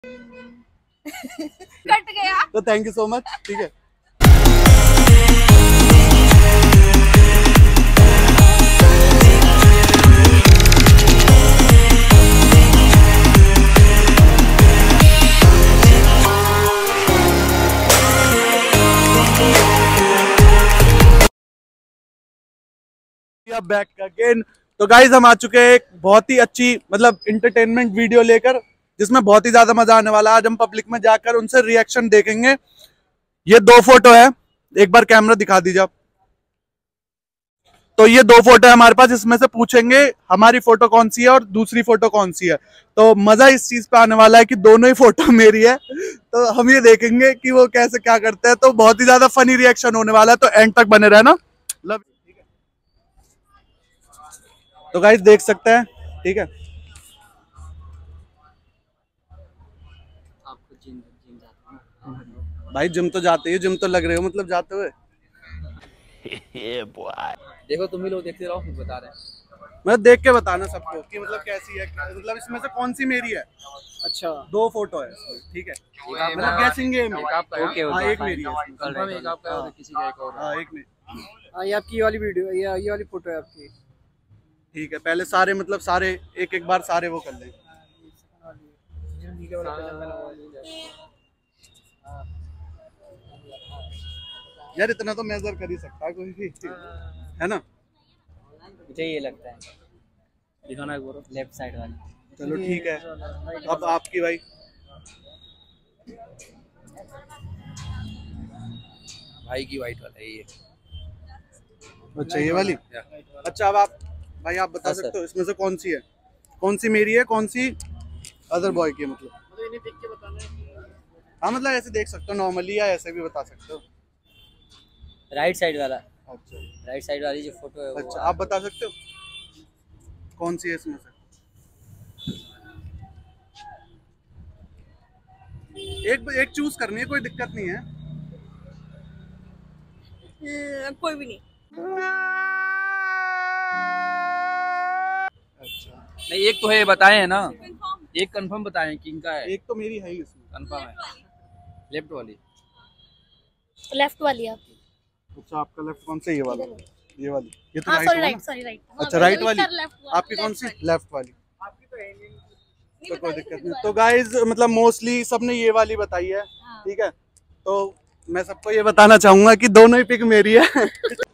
Cut गया तो thank you so much. ठीक है, बैक अगेन। तो गाइज हम आ चुके हैं एक बहुत ही अच्छी मतलब इंटरटेनमेंट वीडियो लेकर, जिसमें बहुत ही ज्यादा मजा आने वाला है। आज हम पब्लिक में जाकर उनसे रिएक्शन देखेंगे। ये दो फोटो है, एक बार कैमरा दिखा दीजिए आप। तो ये दो फोटो है हमारे पास, इसमें से पूछेंगे हमारी फोटो कौन सी है और दूसरी फोटो कौन सी है। तो मजा इस चीज पे आने वाला है कि दोनों ही फोटो मेरी है। तो हम ये देखेंगे कि वो कैसे क्या करते हैं। तो बहुत ही ज्यादा फनी रिएक्शन होने वाला है, तो एंड तक बने रहना। तो गाइस देख सकते हैं, ठीक है। आपको जिम जाते हो? भाई जिम तो जाते ही, जिम तो लग रहे हो मतलब जाते हुए। देखो तुम ही लोग देखते रहो, फिर बता रहे हैं। मतलब देख के बताना सबको कि मतलब कैसी है, मतलब इसमें से कौन सी मेरी है। अच्छा, दो फोटो है, ठीक है। मतलब गैसिंग गेम है। ओके हाँ, एक मेरी है। कंफर्म एक आपका है, किसी का एक और। हाँ, एक मेरी। हाँ, ये आपकी वाली वीडियो, ये वाली फोटो है आपकी। ठीक है, पहले सारे मतलब सारे एक एक बार सारे वो कर लें। यार इतना तो मेजर कर ही सकता है कोई भी, है ना। मुझे ये लगता है, दिखाना एक बार लेफ्ट साइड वाली। चलो ठीक है, अब आपकी भाई। भाई की वाइट वाला है ये। अच्छा ये वाली। अच्छा अब आप भाई आप बता सकते हो इसमें से कौन सी है, कौन सी मेरी है, कौन सी अदर बॉय की है। मतलब इन्हें देख के बताना है। हाँ मतलब ऐसे देख सकते हो नॉर्मली, या ऐसे भी बता सकते हो। राइट साइड वाला, अच्छा राइट साइड वाली जो फोटो है वो। अच्छा, आप बता सकते हो कौन सी है इसमें से। एक चूज करनी है, कोई दिक्कत नहीं है। कोई भी नहीं। अच्छा नहीं, एक तो है बताए है ना, एक कंफर्म बताए किंग का है। एक तो मेरी है ही इसमें, कंफर्म है, लेफ्ट वाली। लेफ्ट वाली आपकी। अच्छा आपका लेफ्ट कौन सा, ये वाला, ये वाली, ये तो हाँ राइट सॉरी हुआ राइट, ना। Sorry right. अच्छा राइट वाली, आपकी कौन सी, लेफ्ट वाली। तो कोई दिक्कत नहीं। तो गाइज मतलब मोस्टली सबने ये वाली बताई है, ठीक है। तो मैं सबको ये बताना चाहूंगा कि दोनों ही पिक मेरी है।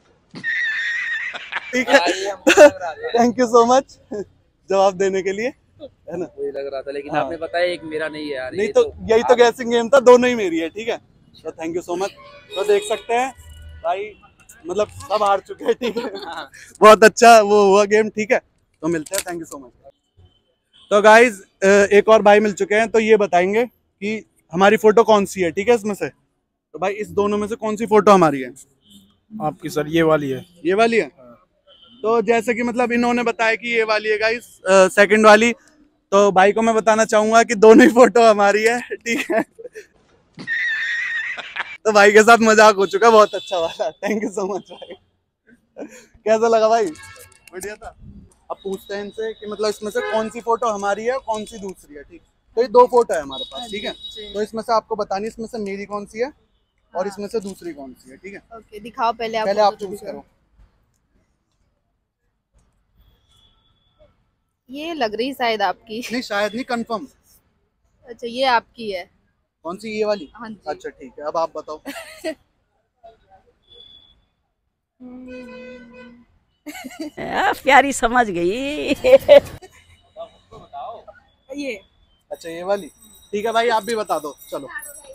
ठीक है, थैंक यू सो मच जवाब देने के लिए, है ना। वही लग रहा था, लेकिन हाँ। आपने बताया एक मेरा नहीं है यार। नहीं तो यही तो गैसिंग गेम था, दोनों ही मेरी है, ठीक है। तो थैंक यू सो मच। तो देख सकते हैं भाई मतलब सब हार चुके हैं, ठीक है। बहुत अच्छा वो हुआ गेम, ठीक है। तो मिलते हैं, थैंक यू सो मच। तो गाइज एक और भाई मिल चुके हैं, तो ये बताएंगे कि हमारी फोटो कौन सी है, ठीक है। इसमें से तो भाई इस दोनों में से कौन सी फोटो हमारी है। आपकी सर ये वाली है। ये वाली है। तो जैसे कि मतलब इन्होंने बताया कि ये वाली है गाइस, सेकंड वाली। तो भाई को मैं बताना चाहूंगा कि दोनों ही फोटो हमारी है, ठीक है। तो भाई के साथ मजाक हो चुका, बहुत अच्छा वाला, थैंक यू सो मच भाई। कैसा लगा भाई, बढ़िया था। अब पूछते हैं इनसे कि मतलब इसमें से कौन सी फोटो हमारी है, कौन सी दूसरी है, ठीक। तो ये दो फोटो है हमारे पास, ठीक है। तो इसमें से आपको बतानी इसमें से मेरी कौन सी है और इसमें से दूसरी कौन सी है, ठीक है। ओके दिखाओ पहले आप। पहले आप चूज करो। ये लग रही शायद आपकी। नहीं शायद नहीं, कंफर्म। अच्छा ये आपकी है। कौन सी, ये वाली। हाँ जी। अच्छा ठीक है, अब आप बताओ। प्यारी समझ गई। ये अच्छा ये वाली, ठीक है भाई आप भी बता दो, चलो।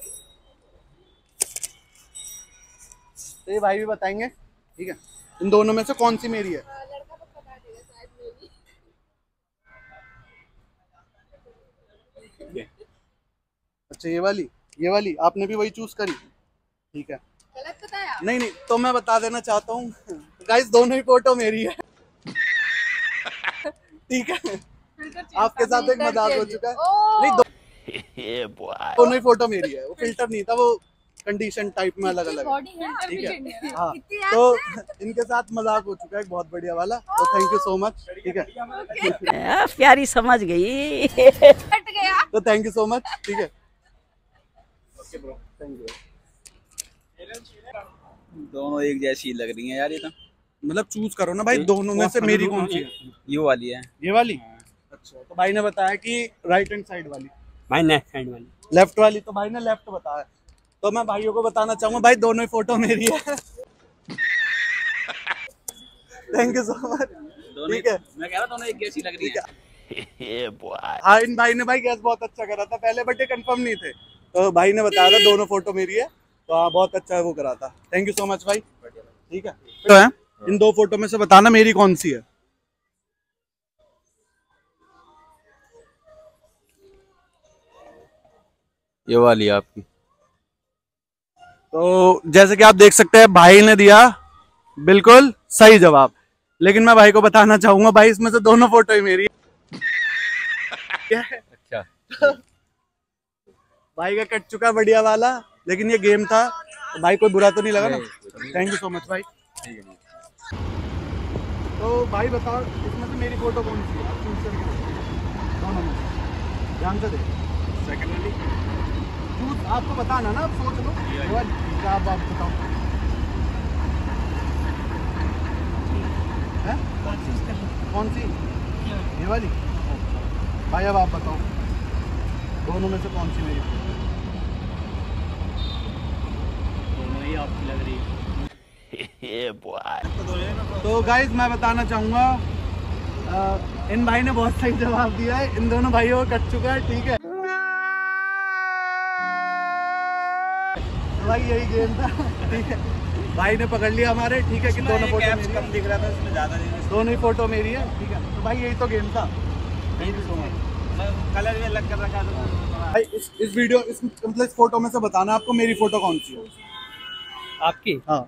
तो ये भाई भी बताएंगे, ठीक है। इन दोनों में से कौन सी मेरी है। अच्छा ये वाली आपने भी वही चूज करी, ठीक है। गलत बताया। नहीं नहीं, तो मैं बता देना चाहता हूँ गाइस, दोनों ही फोटो मेरी है। ठीक है, आपके साथ एक मजाक हो चुका है। नहीं दोनों ही फोटो मेरी है, वो फिल्टर नहीं था, वो कंडीशन टाइप में अलग अलग। बॉडी है ठीक है, आपकी। हाँ। इतनी तो इनके साथ मजाक हो चुका है एक बहुत बढ़िया वाला, तो थैंक यू सो मच। ठीक है, प्यारी समझ गई। हट गया। तो थैंक यू सो मच। ठीक है, ओके ब्रो, थैंक यू। दोनों एक जैसी लग रही हैं यार ये तो। मतलब चूज करो ना भाई, दोनों में से मेरी कौन सी है? ये वाली है। ये वाली। अच्छा, तो भाई ने बताया कि राइट हैंड साइड वाली, भाई लेफ्ट हैंड वाली। लेफ्ट वाली, तो भाई ने लेफ्ट बताया। तो मैं भाइयों को बताना चाहूंगा भाई दोनों ही फोटो मेरी है। Thank you so much. ठीक है, मैं कह रहा दोनों एक जैसी लग रही है। हाँ, इन भाई ने भाई गैस बहुत अच्छा करा था पहले, बट ये कंफर्म नहीं थे, तो भाई ने बताया था दोनों फोटो मेरी है, तो हाँ बहुत अच्छा वो करा था। थैंक यू सो मच भाई। ठीक है, तो है इन दो फोटो में से बताना मेरी कौन सी है। ये वाली है आपकी। तो जैसे कि आप देख सकते हैं भाई ने दिया बिल्कुल सही जवाब, लेकिन मैं भाई को बताना चाहूंगा भाई इसमें से दोनों फोटो ही मेरी है। क्या है? अच्छा, भाई का कट चुका बढ़िया वाला, लेकिन ये गेम था, तो भाई कोई बुरा तो नहीं लगा ना? थैंक यू सो मच भाई। तो भाई बताओ इसमें से मेरी फोटो कौन सी है? आप चूज करके देखो। दोनों में ध्यान से देखो। सेकंड वाली चूज, आपको बताना ना, आप सोच लो। ये वाली क्या आप बताओ है? कौन सी? ये वाली। भाई अब आप बताओ दोनों में से कौन सी मेरी फोटो? दोनों ही आपकी लग रही है। तो गाइज मैं बताना चाहूंगा इन भाई ने बहुत सही जवाब दिया है, इन दोनों भाइयों को कट चुका है। ठीक है, तो भाई यही गेम था। ठीक है, भाई ने पकड़ लिया हमारे। ठीक है कि दोनों फोटो मेरी कम दिख रहा था, इसमें ज्यादा दोनों ही फोटो मेरी है। ठीक है, तो भाई यही तो गेम था। Thank you so much. Colour भी अलग कर रखा है भाई इस वीडियो मतलब इस फोटो में से बताना आपको मेरी फोटो कौन सी है। आपकी। हाँ,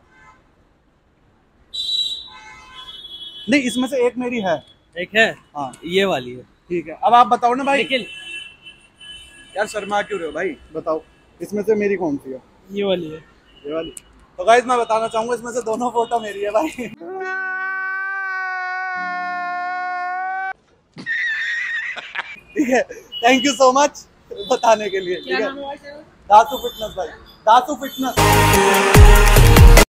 नहीं इसमें से एक मेरी है। एक है। हाँ ये वाली है। ठीक है, अब आप बताओ ना भाई। निखिल, यार शर्मा क्यों रहे हो भाई, बताओ इसमें से मेरी कौन सी है? ये वाली है। ये वाली। तो गाइस मैं बताना चाहूंगा इसमें से दोनों फोटो मेरी है भाई। ठीक है, थैंक यू सो मच बताने के लिए। ठीक है, दासू फिटनेस भाई, दासू फिटनेस।